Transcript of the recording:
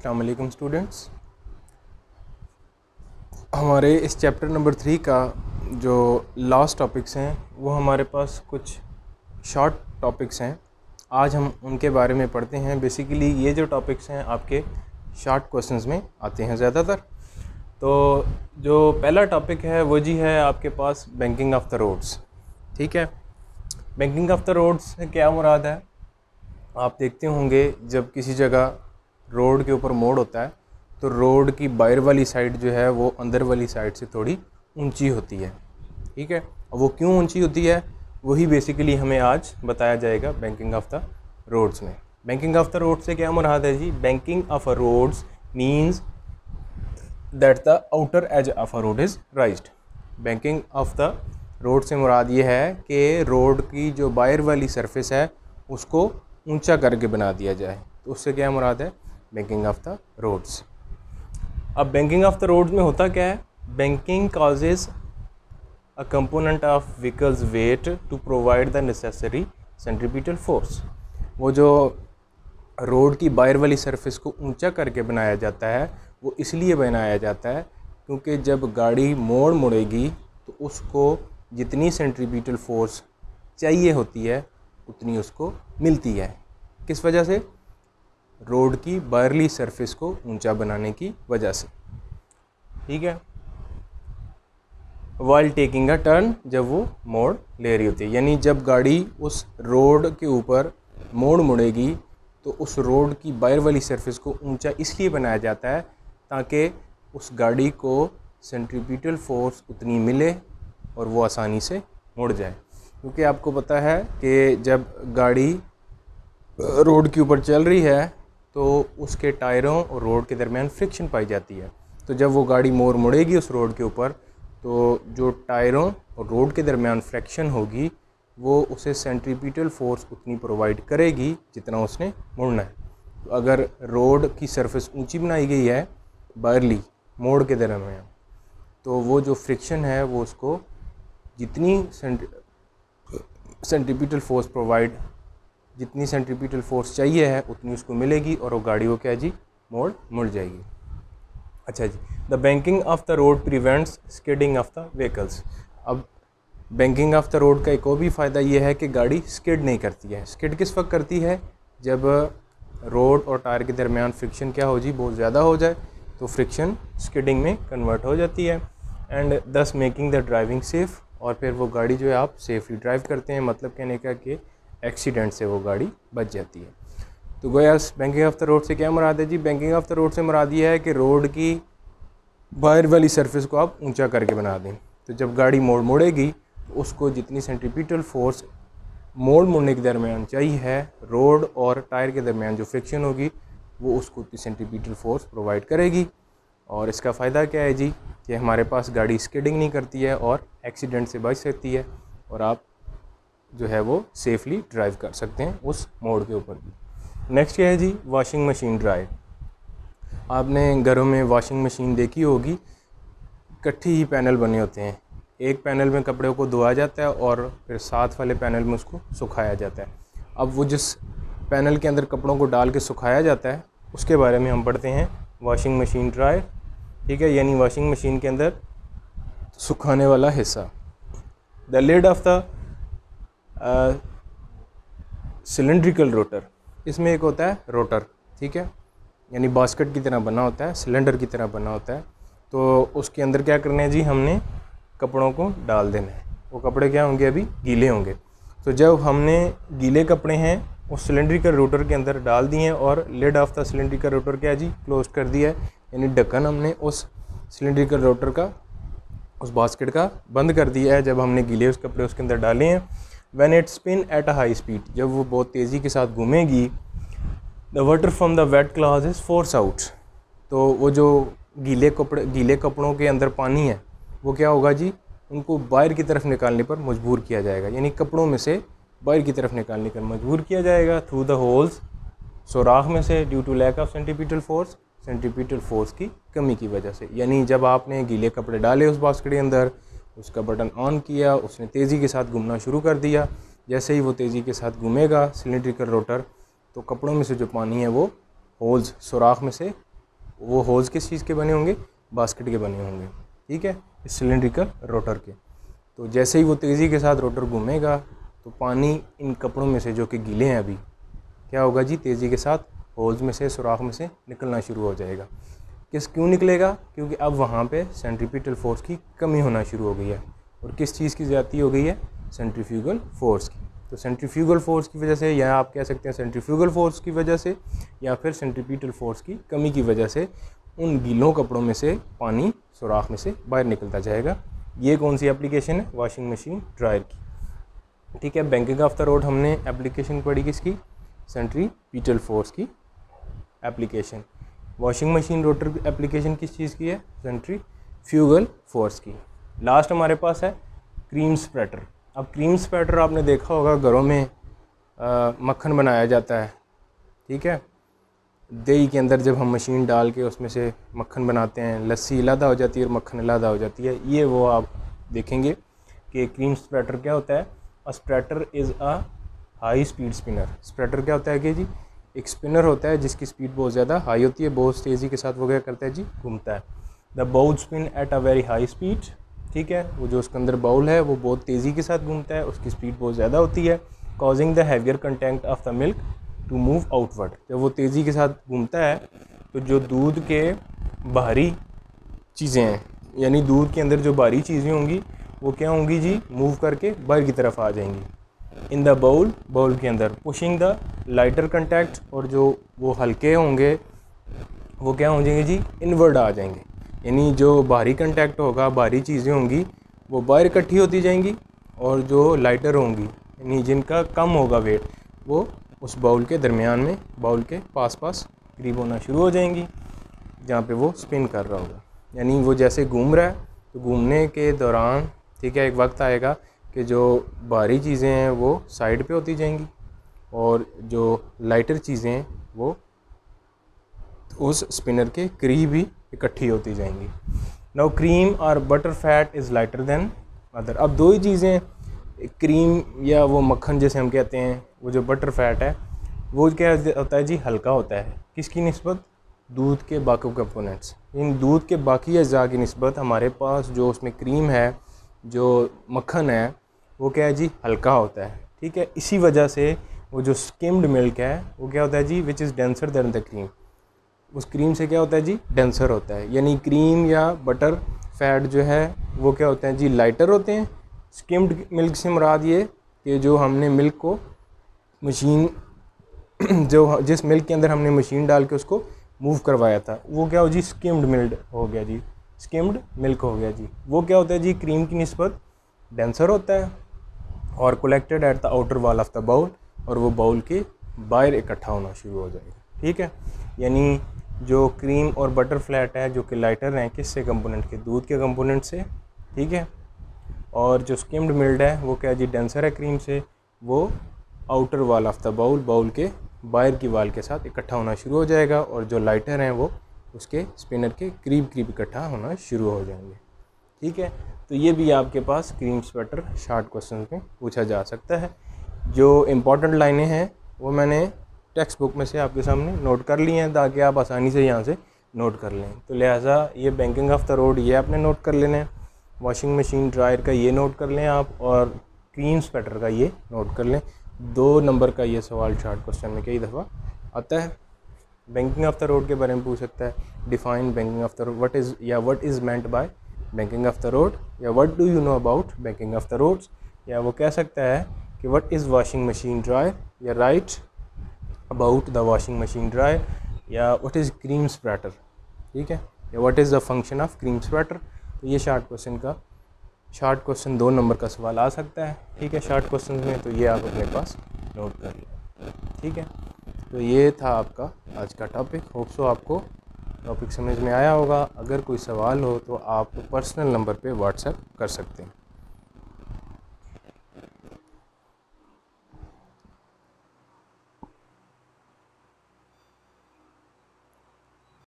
अस्सलाम वालेकुम स्टूडेंट्स। हमारे इस चैप्टर नंबर 3 का जो लास्ट टॉपिक्स हैं वो हमारे पास कुछ शॉर्ट टॉपिक्स हैं। आज हम उनके बारे में पढ़ते हैं। बेसिकली ये जो टॉपिक्स हैं आपके शॉर्ट क्वेश्चंस में आते हैं ज़्यादातर। तो जो पहला टॉपिक है वो जी है आपके पास बैंकिंग ऑफ द रोड्स। ठीक है, बैंकिंग ऑफ द रोड्स से क्या मुराद है? आप देखते होंगे जब किसी जगह रोड के ऊपर मोड़ होता है तो रोड की बाहर वाली साइड जो है वो अंदर वाली साइड से थोड़ी ऊंची होती है। ठीक है, और वो क्यों ऊंची होती है वही बेसिकली हमें आज बताया जाएगा बैंकिंग ऑफ द रोड्स में। बैंकिंग ऑफ द रोड से क्या मुराद है जी? Banking of a roads means that the outer edge of a road is raised. Banking of the road से मुराद ये है कि रोड की जो बाहर वाली सरफेस है उसको ऊंचा करके बना दिया जाए। तो उससे क्या मुराद है? Banking of the roads. अब बैंकिंग ऑफ द रोड्स में होता क्या है? Banking causes a component of vehicles weight to provide the necessary centripetal force. वो जो रोड की बाहर वाली सरफेस को ऊंचा करके बनाया जाता है वो इसलिए बनाया जाता है क्योंकि जब गाड़ी मोड़ मुड़ेगी तो उसको जितनी सेंट्रीपिटल फोर्स चाहिए होती है उतनी उसको मिलती है। किस वजह से? रोड की बाहरली सरफेस को ऊंचा बनाने की वजह से। ठीक है, वाइल टेकिंग अ टर्न, जब वो मोड़ ले रही होती है, यानी जब गाड़ी उस रोड के ऊपर मोड़ मुड़ेगी तो उस रोड की बाहर वाली सरफेस को ऊंचा इसलिए बनाया जाता है ताकि उस गाड़ी को सेंट्रीपिटल फोर्स उतनी मिले और वो आसानी से मुड़ जाए। क्योंकि आपको पता है कि जब गाड़ी रोड के ऊपर चल रही है तो उसके टायरों और रोड के दरमियान फ्रिक्शन पाई जाती है। तो जब वो गाड़ी मोड़ मुड़ेगी उस रोड के ऊपर तो जो टायरों और रोड के दरमियान फ्रिक्शन होगी वो उसे सेंट्रीपिटल फोर्स उतनी प्रोवाइड करेगी जितना उसने मुड़ना है। तो अगर रोड की सरफेस ऊंची बनाई गई है बाहरली मोड़ के दरमियान तो वो जो फ्रिक्शन है वो उसको जितनी सेंट्रीपिटल फोर्स प्रोवाइड जितनी सेंट्रीपिटल फोर्स चाहिए है उतनी उसको मिलेगी और वो गाड़ी को क्या जी मुड़ जाएगी। अच्छा जी, the banking of the road prevents skidding of the vehicles. अब बैंकिंग ऑफ द रोड का एक और भी फ़ायदा ये है कि गाड़ी स्किड नहीं करती है। स्किड किस वक्त करती है? जब रोड और टायर के दरमियान फ्रिक्शन क्या हो जी बहुत ज़्यादा हो जाए तो फ्रिक्शन स्किडिंग में कन्वर्ट हो जाती है एंड दस मेकिंग द ड्राइविंग सेफ़। और फिर वो गाड़ी जो है आप सेफली ड्राइव करते हैं, मतलब कहने का कि एक्सीडेंट से वो गाड़ी बच जाती है। तो गोया बैंकिंग ऑफ द रोड से क्या मुराद है जी? बैंकिंग ऑफ द रोड से मुराद ये है कि रोड की बाहर वाली सरफेस को आप ऊंचा करके बना दें। तो जब गाड़ी मोड़ मुड़ेगी तो उसको जितनी सेंट्रीपिटल फोर्स मोड़ मुड़ने के दरमियान चाहिए है, रोड और टायर के दरमियान जो फ्रिक्शन होगी वो उसको उतनी सेंट्रीपिटल फोर्स प्रोवाइड करेगी। और इसका फ़ायदा क्या है जी कि हमारे पास गाड़ी स्किडिंग नहीं करती है और एक्सीडेंट से बच सकती है और आप जो है वो सेफली ड्राइव कर सकते हैं उस मोड़ के ऊपर भी। नेक्स्ट क्या है जी? Washing machine drive. आपने घरों में वॉशिंग मशीन देखी होगी, इकट्ठी ही पैनल बने होते हैं। एक पैनल में कपड़ों को धोया जाता है और फिर साथ वाले पैनल में उसको सुखाया जाता है। अब वो जिस पैनल के अंदर कपड़ों को डाल के सुखाया जाता है उसके बारे में हम पढ़ते हैं वॉशिंग मशीन ड्राइव। ठीक है, यानी वॉशिंग मशीन के अंदर सुखाने वाला हिस्सा। The lid of the cylindrical rotor, इसमें एक होता है रोटर, ठीक है, यानी बास्केट की तरह बना होता है, सिलेंडर की तरह बना होता है। तो उसके अंदर क्या करना है जी? हमने कपड़ों को डाल देना है। वो कपड़े क्या होंगे? अभी गीले होंगे। तो जब हमने गीले कपड़े हैं उस सिलेंड्रिकल रोटर के अंदर डाल दिए हैं और lid of the cylindrical rotor क्या जी क्लोज कर दिया है, यानी ढक्कन हमने उस सिलेंड्रिकल रोटर का उस बास्केट का बंद कर दिया है जब हमने गीले उस कपड़े उसके अंदर डाले हैं। When it spin at a high speed, जब वो बहुत तेज़ी के साथ घूमेगी, the water from the wet cloth is forced out, तो वो जो गीले कपड़ों के अंदर पानी है वो क्या होगा जी? उनको बाहर की तरफ निकालने पर मजबूर किया जाएगा, यानी कपड़ों में से बाहर की तरफ निकालने पर मजबूर किया जाएगा थ्रू द होल्स, सुराख में से, due to lack of centripetal force, centripetal force की कमी की वजह से। यानी जब आपने गीले कपड़े डाले उस बास्केट के अंदर, उसका बटन ऑन किया, उसने तेज़ी के साथ घूमना शुरू कर दिया। जैसे ही वो तेज़ी के साथ घूमेगा सिलेंड्रिकल रोटर तो कपड़ों में से जो पानी है वो होल्स सुराख में से वो होल्स किस चीज़ के बने होंगे, बास्केट के बने होंगे, ठीक है, इस सिलेंड्रिकल रोटर के। तो जैसे ही वो तेज़ी के साथ रोटर घूमेगा तो पानी इन कपड़ों में से जो कि गीले हैं अभी, क्या होगा जी, तेज़ी के साथ होल्स में से, सुराख में से निकलना शुरू हो जाएगा। क्यों निकलेगा, क्योंकि अब वहाँ पे सेंट्रीपिटल फोर्स की कमी होना शुरू हो गई है। और किस चीज़ की ज़्यादती हो गई है, सेंट्रीफ्यूगल फोर्स की। तो सेंट्रीफ्यूगल फोर्स की वजह से, या आप कह सकते हैं सेंट्रीफ्यूगल फोर्स की वजह से, या फिर सेंट्रीपिटल फोर्स की कमी की वजह से उन गीलों कपड़ों में से पानी सुराख में से बाहर निकलता जाएगा। ये कौन सी एप्लीकेशन है, वॉशिंग मशीन ड्रायर की, ठीक है। बैंकिंग ऑफ द रोड हमने एप्लीकेशन पढ़ी किसकी, सेंट्रीपिटल फोर्स की application. Washing machine rotor application किस चीज़ की है, सेंट्रीफ्यूगल फोर्स की। लास्ट हमारे पास है क्रीम स्प्रेटर। अब क्रीम स्प्रेटर आपने देखा होगा, घरों में मक्खन बनाया जाता है, ठीक है। दही के अंदर जब हम मशीन डाल के उसमें से मक्खन बनाते हैं, लस्सी अलग हो जाती है और मक्खन अलग हो जाती है। ये वो आप देखेंगे कि क्रीम स्प्रेटर क्या होता है। A separator is a high speed spinner. Separator क्या होता है कि जी, एक स्पिनर होता है जिसकी स्पीड बहुत ज़्यादा हाई होती है, बहुत तेज़ी के साथ वो क्या करता है जी, घूमता है। The bowl spin at a very high speed, ठीक है। वो जो उसके अंदर बाउल है वो बहुत तेज़ी के साथ घूमता है, उसकी स्पीड बहुत ज़्यादा होती है। Causing the heavier content of the milk to move outward. जब वो तेज़ी के साथ घूमता है तो जो दूध के बाहरी चीज़ें हैं, यानी दूध के अंदर जो बाहरी चीज़ें होंगी वो क्या होंगी जी, मूव करके बाहर की तरफ आ जाएंगी। इन द बाउल, बाउल के अंदर, पुशिंग द लाइटर कंटैक्ट, और जो वो हल्के होंगे वो क्या हो जाएंगे जी, इनवर्ड आ जाएंगे। यानी जो बाहरी कंटैक्ट होगा, बाहरी चीज़ें होंगी वो बाहर इकट्ठी होती जाएंगी, और जो लाइटर होंगी यानी जिनका कम होगा वेट, वो उस बाउल के दरमियान में, बाउल के पास पास करीब होना शुरू हो जाएंगी, जहाँ पे वो स्पिन कर रहा होगा। यानी वो जैसे घूम रहा है तो घूमने के दौरान, ठीक है, एक वक्त आएगा कि जो बाहरी चीज़ें हैं वो साइड पे होती जाएंगी और जो लाइटर चीज़ें हैं वो उस स्पिनर के करीब ही इकट्ठी होती जाएंगी। नाउ क्रीम और butter fat is lighter than other. अब दो ही चीज़ें, क्रीम या वो मक्खन जैसे हम कहते हैं, वो जो बटर फैट है वो क्या होता है जी, हल्का होता है। किसकी निस्बत, दूध के बाकी कंपोनेंट्स, इन दूध के बाकी अज़्ज़ा की निस्बत हमारे पास जो उसमें क्रीम है, जो मक्खन है, वो क्या है जी, हल्का होता है, ठीक है। इसी वजह से वो जो स्किम्ड मिल्क है वो क्या होता है जी, which is denser than the cream. उस क्रीम से क्या होता है जी, डेंसर होता है। यानी क्रीम या बटर फैट जो है वो क्या होते हैं जी, लाइटर होते हैं। स्किम्ड मिल्क से मुराद ये कि जो हमने मिल्क को मशीन जो जिस मिल्क के अंदर हमने मशीन डाल के उसको मूव करवाया था, वो क्या हो जी, स्किम्ड मिल्क हो गया जी, स्किम्ड मिल्क हो गया जी। वो क्या होता है जी, क्रीम की निस्बत डेंसर होता है और collected at the outer wall of the bowl, और वो बाउल के बाहर इकट्ठा होना शुरू हो जाएगा, ठीक है। यानी जो क्रीम और बटर फ्लैट है जो कि लाइटर हैं, किससे कंपोनेंट के, दूध के कंपोनेंट से, ठीक है। और जो स्किम्ड मिल्क है वो क्या जी, डेंसर है क्रीम से, वो outer wall of the bowl, bowl के बाहर की वाल के साथ इकट्ठा होना शुरू हो जाएगा, और जो लाइटर हैं वो उसके स्पिनर के करीब करीब इकट्ठा होना शुरू हो जाएंगे, ठीक है। तो ये भी आपके पास क्रीम स्वेटर शॉर्ट क्वेश्चन में पूछा जा सकता है। जो इम्पॉर्टेंट लाइनें हैं वो मैंने टेक्स्ट बुक में से आपके सामने नोट कर ली हैं ताकि आप आसानी से यहाँ से नोट कर लें। तो लिहाजा ये बैंकिंग ऑफ द रोड ये आपने नोट कर लेना है, वॉशिंग मशीन ड्रायर का ये नोट कर लें आप, और क्रीम स्वेटर का ये नोट कर लें। 2 नंबर का ये सवाल शॉर्ट क्वेश्चन में कई दफ़ा आता है। बैंकिंग ऑफ द रोड के बारे में पूछ सकता है, define banking of the road, what is या what is meant by banking of the road, या what do you know about banking of the roads, या वो कह सकता है कि what is washing machine dryer, या write about the washing machine dryer, या व्हाट इज़ क्रीम स्प्रेटर, ठीक है, या what is the function of cream separator. तो ये शॉर्ट क्वेश्चन 2 नंबर का सवाल आ सकता है, ठीक है, शॉर्ट क्वेश्चन में। तो ये आप अपने पास नोट कर लें, ठीक है। तो ये था आपका आज का टॉपिक। होप सो आपको टॉपिक समझ में आया होगा। अगर कोई सवाल हो तो आप पर्सनल नंबर पे व्हाट्सएप कर सकते हैं।